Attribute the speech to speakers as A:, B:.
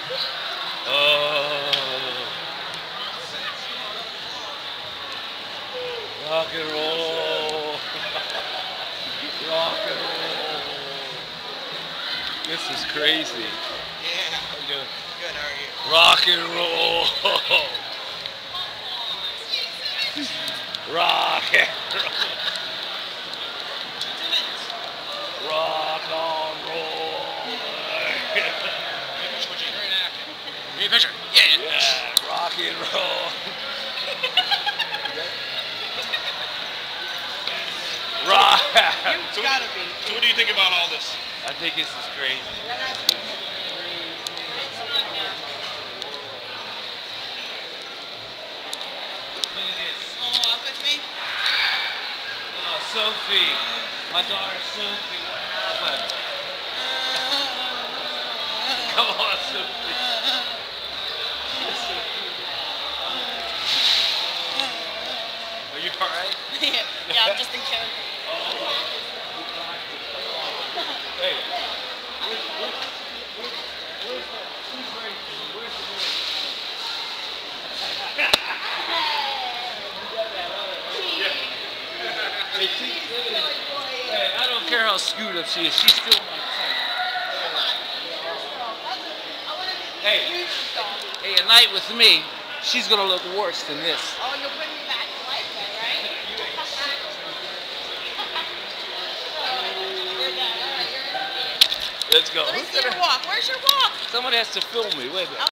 A: Oh. Rock and roll. Rock and roll. This is crazy.
B: Yeah.
A: How you doing?
B: Good, how are you?
A: Rock and roll. Rock and roll. Rock on roll.
B: Hey, picture. Yeah.
A: Yeah, rock and roll. Rock.
B: So, gotta be. So what do you think about all this?
A: I think this is crazy. Look at this.
B: Oh, up with me?
A: Oh, Sophie. My daughter Sophie, what happened? Come on, Sophie. Are you alright?
C: Yeah, I'm just in character.
A: Hey. Hey, I don't care how screwed up she is, she's still my type. Hey, a night with me, she's gonna look worse than this.
C: Oh, you'll bring me back to life then, right?
A: Let's go.
C: Let me see your walk. Where's your walk?
A: Somebody has to film me. Wait a minute.